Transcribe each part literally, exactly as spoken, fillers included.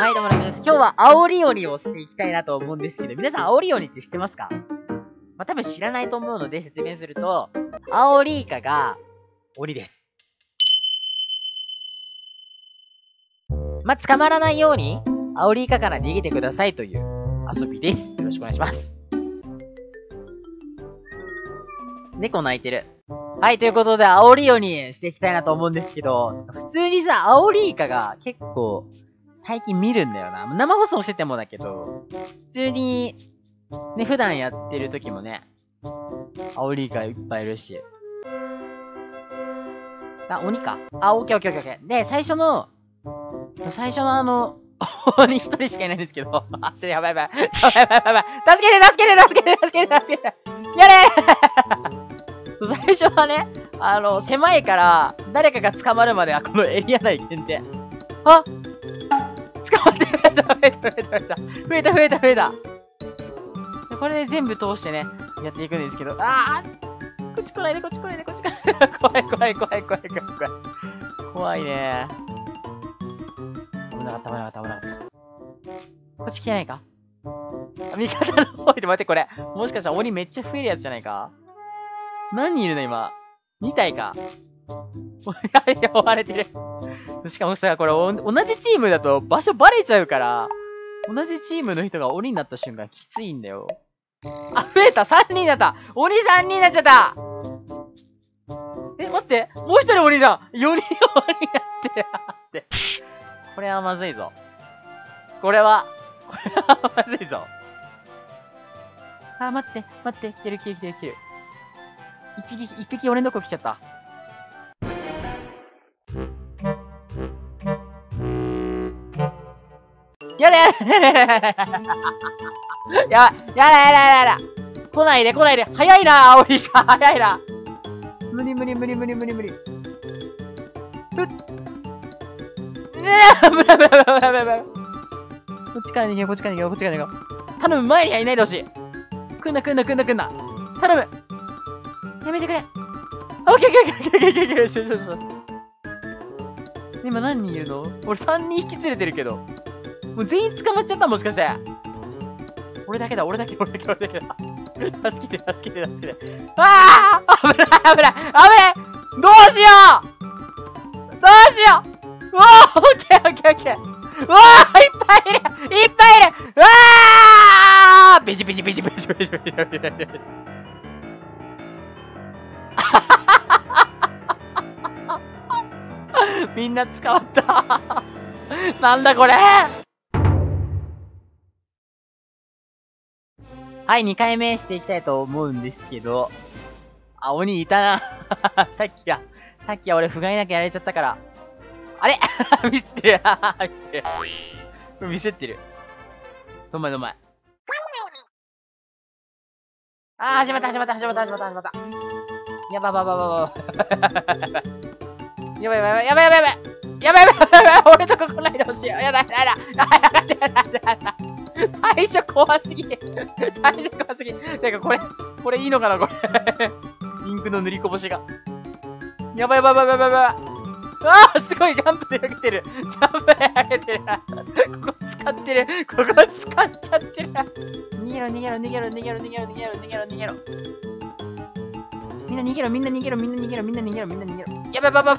はい、どうもラムです。今日は煽り鬼をしていきたいなと思うんですけど、皆さん煽り鬼って知ってますか？まあ、多分知らないと思うので説明すると、アオリイカが鬼です。まあ、捕まらないように、アオリイカから逃げてくださいという遊びです。よろしくお願いします。猫鳴いてる。はい、ということで、煽り鬼していきたいなと思うんですけど、普通にさ、アオリイカが結構、最近見るんだよな。生放送しててもだけど、普通に、ね、普段やってる時もね、アオリイカいっぱいいるし。あ、鬼か。あ、オッケーオッケーオッケー。で、最初の、最初のあの、鬼一人しかいないんですけど、あ、ちょ、やばいやばい。やばいやばいやばい。助けて助けて助けて助けて助けてやれー最初はね、あの、狭いから、誰かが捕まるまではこのエリア内限定。あ捕まって増えた増えた増えた増えた増えた増えた増えたこれで全部通してね、やっていくんですけど、あーこっち来ないでこっち来ないでこっち来ないで怖い怖い怖い怖い怖い怖い怖い怖いねー。危なかった危なかった危なかった。こっち来てないか？味方の方で待って、これ。もしかしたら鬼めっちゃ増えるやつじゃないか？何人いるの今。に体か。やべえ、追われてる。しかもさ、これ同じチームだと場所バレちゃうから、同じチームの人が鬼になった瞬間きついんだよ。あ、増えた !さん 人だった鬼さんにんになっちゃったえ、待ってもう一人鬼じゃん !よにん鬼になってるこれはまずいぞ。これは、これはまずいぞ。あ、待って、待って、来てる来てる来てる来てる。一匹、一匹俺のとこ来ちゃった。やだやだやだやだやだやだやだやだ来ないで来ないで早いな青いか早いな無理無理無理無理無理無理ふっねえ危ない危ない危ない危ない危ないこっちから逃げようこっちから逃げようこっちから逃げよう頼む前にはいないでほしい来んな来んな来んな来んな頼むやめてくれオッケーオッケーオッケーオッケーオッケーオッケーよしよしよしよし今何人いるの俺さんにん引き連れてるけどもう全員捕まっちゃったもしかして俺だけだ俺だけ俺だけ俺だけだ助けて助けて助けてああ危ない危ない危ないどうしようどうしよううわーオッケーオッケーオッケーうわーいっぱいいるいっぱいいるうわービチビチビチビチビチビチビチビチみんな捕まったなんだこれはい、にかいめしていきたいと思うんですけど。あ、鬼いたな。さっきは、さっきは俺、不甲斐なくやられちゃったから。あれミスってる。ミスってる。ミスってる。どんまいどんまい。あー、始まった始まった始まった始まった始まった。やばばばばば。やばいやばいやばいやばいやばいやばいやばいやばい俺とこ来ないでほしいよ。やだやだやだやだやだやだ最初怖すぎ最初怖すぎてかこれ、これいいのかなこれインクの塗りこぼしが。やばいやばいやばいやばいやばいあーすごいジャンプで上げてるジャンプで上げてるここ使ってるここ使っちゃってる逃げろ逃げろ逃げろ逃げろ逃げろ逃げろ逃げろ逃げろみんな逃げろみんな逃げろみんな逃げろみんな逃げろみんな逃げろやばいやばいやばい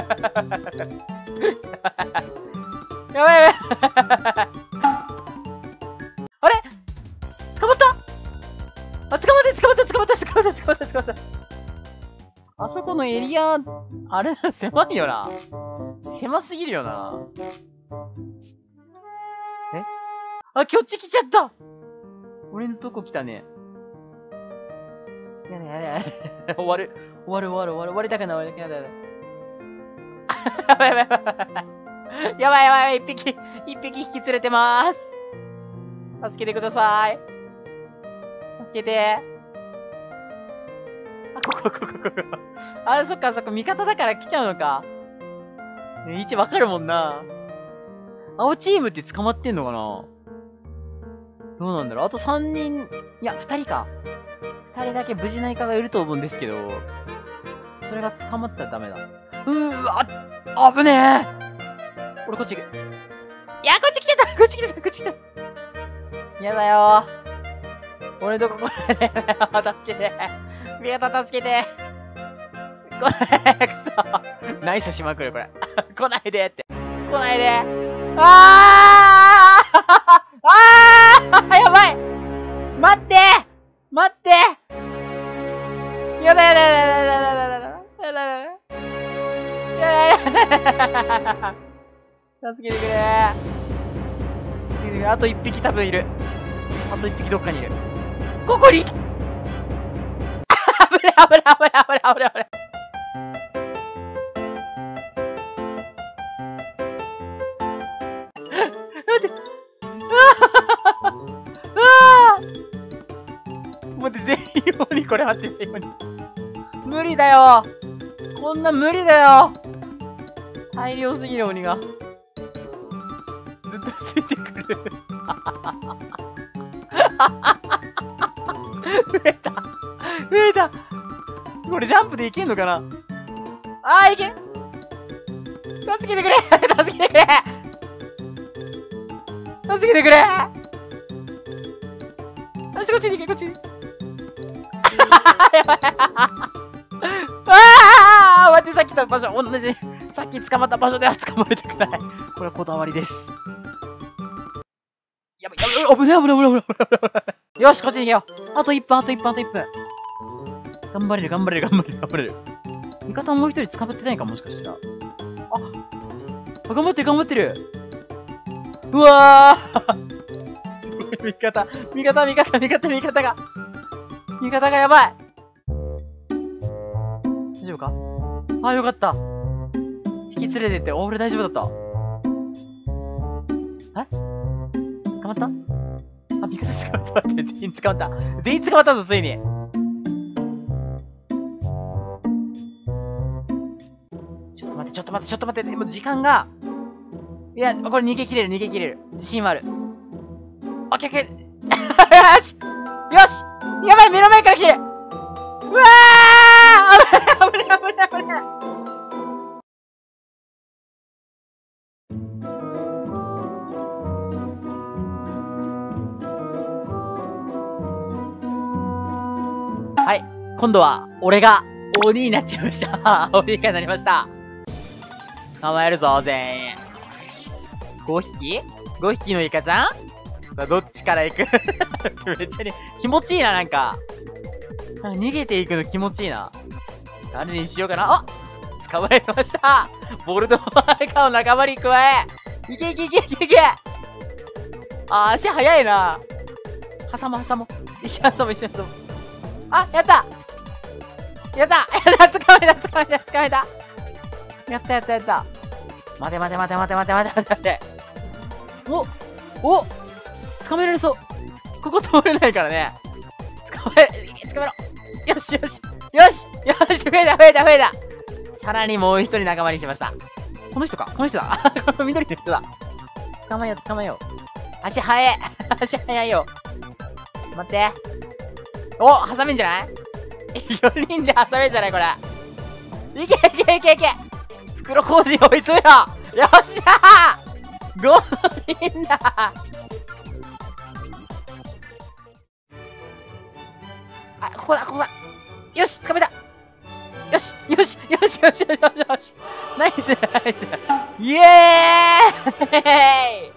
やばいやばいあれ捕まったあ、捕まって捕まった捕まった捕まった捕まった捕まったあそこのエリア、あれ狭いよな。狭すぎるよな。えあ、こっち来ちゃった俺のとこ来たね。やだやだやだ。終わる。終わる終わる終わる。終わりたくない終わりたくない。やばいやばいやばい。やばいやばい。一匹、一匹引き連れてまーす。助けてください。助けて。あ、ここ、ここ、ここ。あ、そっかそっか。味方だから来ちゃうのか。位置わかるもんな。青チームって捕まってんのかなどうなんだろうあとさんにん、いや、ふたりか。ふたりだけ無事なイカがいると思うんですけど、それが捕まってたらダメだ。うーわ、危ねえ俺こっち行く。 や、こっち来ちゃったこっち来ちゃったこっち来ちゃった。やだよー。俺どこ来ないでよ。助けて。味方助けて。来ないで、くそ。ナイスしまくる、これ。来ないでって。来ないで。あーあーやばい待って待ってやだやだやだやだやだやだやだやだやだ助けてくれ助けてくれあと一匹多分いる。あと一匹どっかにいる。ここに危ね危ね危ね危ね危ね危ね待って待って、全員鬼これ待って、全員鬼。無理だよこんな無理だよ大量すぎる鬼が。ずっとついてくる。増えた増えたこれジャンプでいけんのかなあーいけん助けてくれ助けてくれ助けてくれよし、こっちに行け、こっちに。やばい。ああ待って、さっきの場所、同じ。さっき捕まった場所では捕まれたくない。これはこだわりです。やばい、やばい、危ない、危ない、危ない、危ない、危ない。よし、こっちに逃げよう。あといっぷん、あといっぷん、あといっぷん。頑張れる、頑張れる、頑張れる、頑張れる。味方もう一人捕まってないか、もしかしたら。あ、頑張ってる、頑張ってる。うわー味方、味方、味方、味方、味方が。味方がやばい。大丈夫かあ、よかった。引き連れてって、俺大丈夫だった。え捕まったあ、味方捕まった。待って、全員捕まった。全員捕まったぞ、ついに。ちょっと待って、ちょっと待って、ちょっと待って。もう時間が。いや、これ逃げ切れる、逃げ切れる。自信はある。オッケーオッケーよしよしやばい目の前から来てるうわー危ない危ない危ない危ないはい、今度は俺が鬼になっちゃいました。鬼になりました。捕まえるぞ、全員。ごひき ?ご 匹のイカちゃんどっちから行くめっちゃに気持ちいいな、なんか。なんか逃げていくの気持ちいいな。誰にしようかな。あ捕まえましたボルドマイカの仲間に加えいけいけいけいけいけあー、足速いな。挟も挟も。一緒に挟も一緒に挟も。あ、やったやったやった捕まえた捕まえた捕まえたやったやったやった。待て待て待て待て待て待て待て待て。おお捕まえられそう。ここ通れないからね。捕まえ、捕まえろ。よしよし。よしよし増えた増えた増えた。さらにもう一人仲間にしました。この人かこの人だ。この緑の人だ。捕まえよう捕まえよう。足速え。足速いよ。待って。お挟めんじゃない ?よ 人で挟めんじゃないこれ。いけいけいけいけ袋小路追いつめろ。よっしゃー !ご 人だあ、ここだ、ここだ。よし、掴めた。よし、よし、よし、よし、よし、よし、よし。ナイス、ナイス。イエーイ